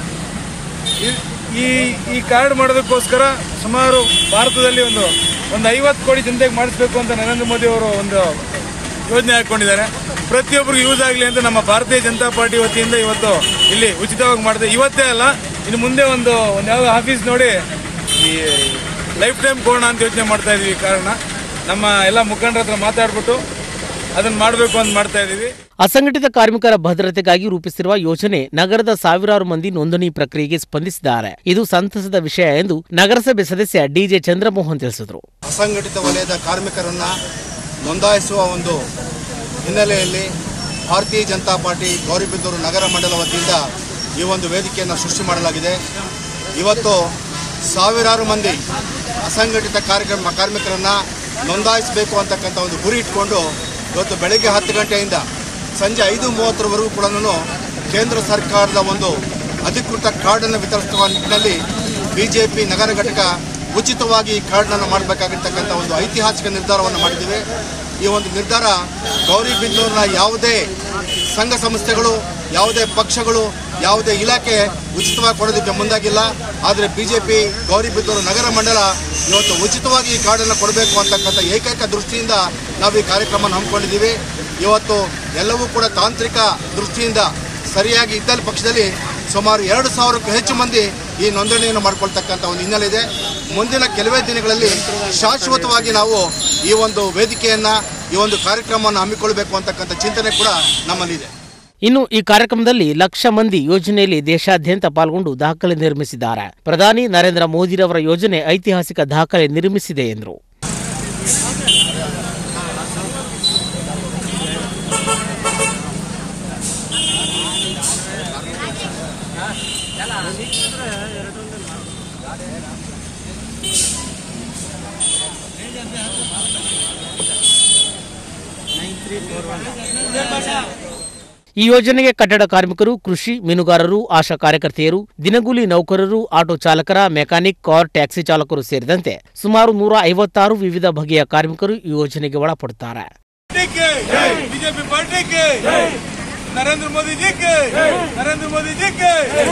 ಈ ಈ ಕಾರ್ಡ್ ಮಾಡೋದಕ್ಕೋಸ್ಕರ ಸುಮಾರು ಭಾರತದಲ್ಲಿ ಒಂದು ಒಂದು ಐವತ್ತು ಕೋಟಿ ಜನತೆಗೆ ಮಾಡಿಸ್ಬೇಕು ಅಂತ ನರೇಂದ್ರ ಮೋದಿ ಅವರು ಒಂದು ಯೋಜನೆ ಹಾಕ್ಕೊಂಡಿದ್ದಾರೆ. ಪ್ರತಿಯೊಬ್ಬರಿಗೂ ಯೂಸ್ ಆಗಲಿ ಅಂತ ನಮ್ಮ ಭಾರತೀಯ ಜನತಾ ಪಾರ್ಟಿ ವತಿಯಿಂದ ಇವತ್ತು ಇಲ್ಲಿ ಉಚಿತವಾಗಿ ಮಾಡಿದೆ. ಇವತ್ತೇ ಅಲ್ಲ, ಇನ್ನು ಮುಂದೆ ಒಂದು ಒಂದು ಯಾವುದೋ ಆಫೀಸ್ ನೋಡಿ ಈ ಲೈಫ್ ಟೈಮ್ ಕೊಡೋಣ ಅಂತ ಯೋಚನೆ ಮಾಡ್ತಾ ಇದ್ದೀವಿ. ಕಾರಣ ನಮ್ಮ ಎಲ್ಲ ಮುಖಂಡರ ಹತ್ರ ಮಾತಾಡ್ಬಿಟ್ಟು ಅದನ್ನು ಮಾಡಬೇಕು ಅಂತ ಮಾಡ್ತಾ ಇದ್ದೀವಿ. ಅಸಂಘಟಿತ ಕಾರ್ಮಿಕರ ಭದ್ರತೆಗಾಗಿ ರೂಪಿಸಿರುವ ಯೋಜನೆ ನಗರದ ಸಾವಿರಾರು ಮಂದಿ ನೋಂದಣಿ ಪ್ರಕ್ರಿಯೆಗೆ ಸ್ಪಂದಿಸಿದ್ದಾರೆ. ಇದು ಸಂತಸದ ವಿಷಯ ಎಂದು ನಗರಸಭೆ ಸದಸ್ಯ ಡಿಜೆ ಚಂದ್ರಮೋಹನ್ ತಿಳಿಸಿದರು. ಅಸಂಘಟಿತ ವಲಯದ ಕಾರ್ಮಿಕರನ್ನ ನೋಂದಾಯಿಸುವ ಒಂದು ಹಿನ್ನೆಲೆಯಲ್ಲಿ ಭಾರತೀಯ ಜನತಾ ಪಾರ್ಟಿ ಗೌರಿಬಿದನೂರು ನಗರ ಮಂಡಲ ವತಿಯಿಂದ ಈ ಒಂದು ವೇದಿಕೆಯನ್ನು ಸೃಷ್ಟಿ ಮಾಡಲಾಗಿದೆ. ಇವತ್ತು ಸಾವಿರಾರು ಮಂದಿ ಅಸಂಘಟಿತ ಕಾರ್ಯಕ್ರಮ ಕಾರ್ಮಿಕರನ್ನು ನೋಂದಾಯಿಸಬೇಕು ಅಂತಕ್ಕಂಥ ಒಂದು ಗುರಿ ಇಟ್ಕೊಂಡು ಇವತ್ತು ಬೆಳಗ್ಗೆ ಹತ್ತು ಗಂಟೆಯಿಂದ ಸಂಜೆ ಐದು ಮೂವತ್ತರವರೆಗೂ ಕೂಡ ಕೇಂದ್ರ ಸರ್ಕಾರದ ಒಂದು ಅಧಿಕೃತ ಕಾರ್ಡನ್ನು ವಿತರಿಸುವ ನಿಟ್ಟಿನಲ್ಲಿ ಬಿ ಜೆ ಪಿ ನಗರ ಘಟಕ ಉಚಿತವಾಗಿ ಈ ಕಾರ್ಡನ್ನು ಮಾಡಬೇಕಾಗಿರ್ತಕ್ಕಂಥ ಒಂದು ಐತಿಹಾಸಿಕ ನಿರ್ಧಾರವನ್ನು ಮಾಡಿದ್ದೀವಿ. ಈ ಒಂದು ನಿರ್ಧಾರ ಗೌರಿಬಿದನೂರಿನ ಯಾವುದೇ ಸಂಘ ಸಂಸ್ಥೆಗಳು ಯಾವುದೇ ಪಕ್ಷಗಳು ಯಾವುದೇ ಇಲಾಖೆ ಉಚಿತವಾಗಿ ಕೊಡೋದಕ್ಕೆ ಮುಂದಾಗಿಲ್ಲ. ಆದರೆ ಬಿ ಜೆ ಪಿ ಗೌರಿಬಿದನೂರು ನಗರ ಮಂಡಲ ಇವತ್ತು ಉಚಿತವಾಗಿ ಈ ಕಾರ್ಡನ್ನು ಕೊಡಬೇಕು ಅಂತಕ್ಕಂಥ ಏಕೈಕ ದೃಷ್ಟಿಯಿಂದ ನಾವು ಈ ಕಾರ್ಯಕ್ರಮ ಹಮ್ಮಿಕೊಂಡಿದ್ದೀವಿ. ಇವತ್ತು ಎಲ್ಲವೂ ಕೂಡ ತಾಂತ್ರಿಕ ದೃಷ್ಟಿಯಿಂದ ಸರಿಯಾಗಿ ಇದ್ದಲ್ಲಿ ಪಕ್ಷದಲ್ಲಿ ಸುಮಾರು ಎರಡು ಸಾವಿರಕ್ಕೂ ಹೆಚ್ಚು ಮಂದಿ ಈ ನೋಂದಣಿಯನ್ನು ಮಾಡಿಕೊಳ್ತಕ್ಕಂಥ ಒಂದು ಹಿನ್ನೆಲೆ ಇದೆ. ಮುಂದಿನ ಕೆಲವೇ ದಿನಗಳಲ್ಲಿ ಶಾಶ್ವತವಾಗಿ ನಾವು ಈ ಒಂದು ವೇದಿಕೆಯನ್ನು ಈ ಒಂದು ಕಾರ್ಯಕ್ರಮವನ್ನು ಹಮ್ಮಿಕೊಳ್ಬೇಕು ಅಂತಕ್ಕಂಥ ಚಿಂತನೆ ಕೂಡ ನಮ್ಮಲ್ಲಿದೆ. ಇನ್ನು ಈ ಕಾರ್ಯಕ್ರಮದಲ್ಲಿ ಲಕ್ಷ ಮಂದಿ ಯೋಜನೆಯಲ್ಲಿ ದೇಶಾದ್ಯಂತ ಪಾಲ್ಗೊಂಡು ದಾಖಲೆ ನಿರ್ಮಿಸಿದ್ದಾರೆ. ಪ್ರಧಾನಿ ನರೇಂದ್ರ ಮೋದಿರವರ ಯೋಜನೆ ಐತಿಹಾಸಿಕ ದಾಖಲೆ ನಿರ್ಮಿಸಿದೆ ಎಂದರು. ಈ ಯೋಜನೆಗೆ ಕಟ್ಟಡ ಕಾರ್ಮಿಕರು, ಕೃಷಿ ಮೀನುಗಾರರು, ಆಶಾ ಕಾರ್ಯಕರ್ತೆಯರು, ದಿನಗೂಲಿ ನೌಕರರು, ಆಟೋ ಚಾಲಕರ, ಮೆಕ್ಯಾನಿಕ್, ಕಾರ್ ಟ್ಯಾಕ್ಸಿ ಚಾಲಕರು ಸೇರಿದಂತೆ ಸುಮಾರು ನೂರ ಐವತ್ತಾರು ವಿವಿಧ ಬಗೆಯ ಕಾರ್ಮಿಕರು ಈ ಯೋಜನೆಗೆ ಒಳಪಡುತ್ತಾರೆ. ನರೇಂದ್ರ ಮೋದಿ ಜಿ ಕೆ ನರೇಂದ್ರ ಮೋದಿ ಜಿ ಕೆ.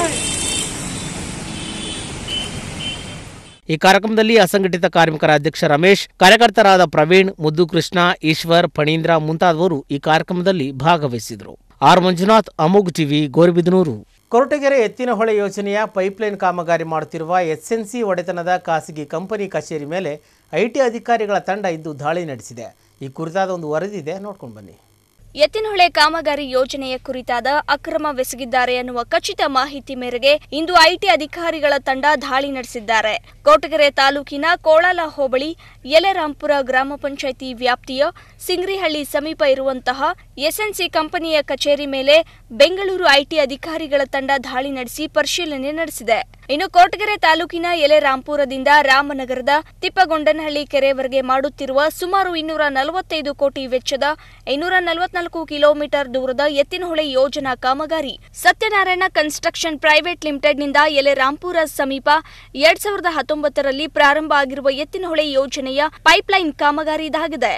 ಈ ಕಾರ್ಯಕ್ರಮದಲ್ಲಿ ಅಸಂಘಟಿತ ಕಾರ್ಮಿಕರ ಅಧ್ಯಕ್ಷ ರಮೇಶ್, ಕಾರ್ಯಕರ್ತರಾದ ಪ್ರವೀಣ್, ಮುದ್ದು ಕೃಷ್ಣ, ಈಶ್ವರ್, ಫಣೀಂದ್ರ ಮುಂತಾದವರು ಈ ಕಾರ್ಯಕ್ರಮದಲ್ಲಿ ಭಾಗವಹಿಸಿದರು. R Manjunath, Amogh TV, Gauribidanur. ಕೊರಟಗೆರೆ ಎತ್ತಿನಹೊಳೆ ಯೋಜನೆಯ ಪೈಪ್ಲೈನ್ ಕಾಮಗಾರಿ ಮಾಡುತ್ತಿರುವ ಎಸ್ಎನ್ಸಿ ಒಡೆತನದ ಖಾಸಗಿ ಕಂಪನಿ ಕಚೇರಿ ಮೇಲೆ ಐಟಿ ಅಧಿಕಾರಿಗಳ ತಂಡ ಇಂದು ದಾಳಿ ನಡೆಸಿದೆ. ಈ ಕುರಿತಾದ ಒಂದು ವರದಿ ಇದೆ, ನೋಡ್ಕೊಂಡು ಬನ್ನಿ. ಎತ್ತಿನಹೊಳೆ ಕಾಮಗಾರಿ ಯೋಜನೆಯ ಕುರಿತಾದ ಅಕ್ರಮವೆಸಗಿದ್ದಾರೆ ಅನ್ನುವ ಖಚಿತ ಮಾಹಿತಿ ಮೇರೆಗೆ ಇಂದು ಐಟಿ ಅಧಿಕಾರಿಗಳ ತಂಡ ದಾಳಿ ನಡೆಸಿದ್ದಾರೆ. ಕೊರಟಗೆರೆ ತಾಲೂಕಿನ ಕೋಳಾಲ ಹೋಬಳಿ ಯಲೆರಾಂಪುರ ಗ್ರಾಮ ಪಂಚಾಯಿತಿ ವ್ಯಾಪ್ತಿಯ ಸಿಂಗ್ರಿಹಳ್ಳಿ ಸಮೀಪ ಇರುವಂತಹ ಎಸ್ಎನ್ಸಿ ಕಂಪನಿಯ ಕಚೇರಿ ಮೇಲೆ ಬೆಂಗಳೂರು ಐಟಿ ಅಧಿಕಾರಿಗಳ ತಂಡ ದಾಳಿ ನಡೆಸಿ ಪರಿಶೀಲನೆ ನಡೆಸಿದೆ. ಇನ್ನು ಕೊರಟಗೆರೆ ತಾಲೂಕಿನ ಯಲೆರಾಂಪುರದಿಂದ ರಾಮನಗರದ ತಿಪ್ಪಗೊಂಡನಹಳ್ಳಿ ಕೆರೆವರೆಗೆ ಮಾಡುತ್ತಿರುವ ಸುಮಾರು ಇನ್ನೂರ ನಲವತ್ತೈದು ಕೋಟಿ ವೆಚ್ಚದ ಇನ್ನೂರ ನಲವತ್ನಾಲ್ಕು ಕಿಲೋಮೀಟರ್ ದೂರದ ಎತ್ತಿನಹೊಳೆ ಯೋಜನಾ ಕಾಮಗಾರಿ ಸತ್ಯನಾರಾಯಣ ಕನ್ಸ್ಟ್ರಕ್ಷನ್ ಪ್ರೈವೇಟ್ ಲಿಮಿಟೆಡ್ನಿಂದ ಯಲೆರಾಂಪುರ ಸಮೀಪ ಎರಡ್ ಸಾವಿರದ ಹತ್ತೊಂಬತ್ತರಲ್ಲಿ ಪ್ರಾರಂಭ ಆಗಿರುವ ಎತ್ತಿನಹೊಳೆ ಯೋಜನೆಯ ಪೈಪ್ಲೈನ್ ಕಾಮಗಾರಿ ಇದಾಗಿದೆ.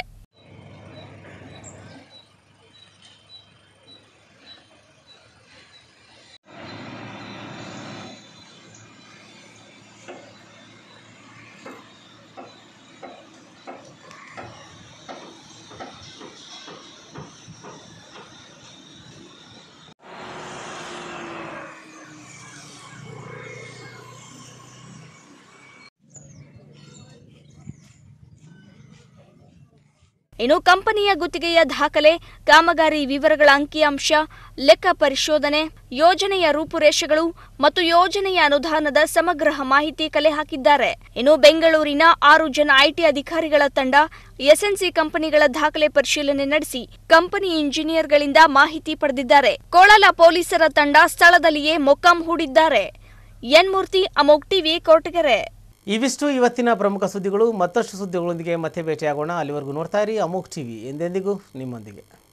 ಇನ್ನು ಕಂಪನಿಯ ಗುತ್ತಿಗೆಯ ದಾಖಲೆ, ಕಾಮಗಾರಿ ವಿವರಗಳ ಅಂಕಿಅಂಶ, ಲೆಕ್ಕ ಪರಿಶೋಧನೆ, ಯೋಜನೆಯ ರೂಪುರೇಷೆಗಳು ಮತ್ತು ಯೋಜನೆಯ ಅನುದಾನದ ಸಮಗ್ರ ಮಾಹಿತಿ ಕಲೆ ಹಾಕಿದ್ದಾರೆ. ಇನ್ನು ಬೆಂಗಳೂರಿನ ಆರು ಜನ ಐಟಿ ಅಧಿಕಾರಿಗಳ ತಂಡ ಎಸ್ಎನ್ಸಿ ಕಂಪನಿಗಳ ದಾಖಲೆ ಪರಿಶೀಲನೆ ನಡೆಸಿ ಕಂಪನಿ ಇಂಜಿನಿಯರ್ಗಳಿಂದ ಮಾಹಿತಿ ಪಡೆದಿದ್ದಾರೆ. ಕೋಳಾಲ ಪೊಲೀಸರ ತಂಡ ಸ್ಥಳದಲ್ಲಿಯೇ ಮೊಕ್ಕಾಂ ಹೂಡಿದ್ದಾರೆ. N Murthy, Amogh TV, Koratagere. ಇವಿಷ್ಟು ಇವತ್ತಿನ ಪ್ರಮುಖ ಸುದ್ದಿಗಳು. ಮತ್ತಷ್ಟು ಸುದ್ದಿಗಳೊಂದಿಗೆ ಮತ್ತೆ ಭೇಟಿಯಾಗೋಣ. ಅಲ್ಲಿವರೆಗೂ ನೋಡ್ತಾ ಇರಿ ಅಮೋಘ್ ಟಿವಿ, ಎಂದೆಂದಿಗೂ ನಿಮ್ಮೊಂದಿಗೆ.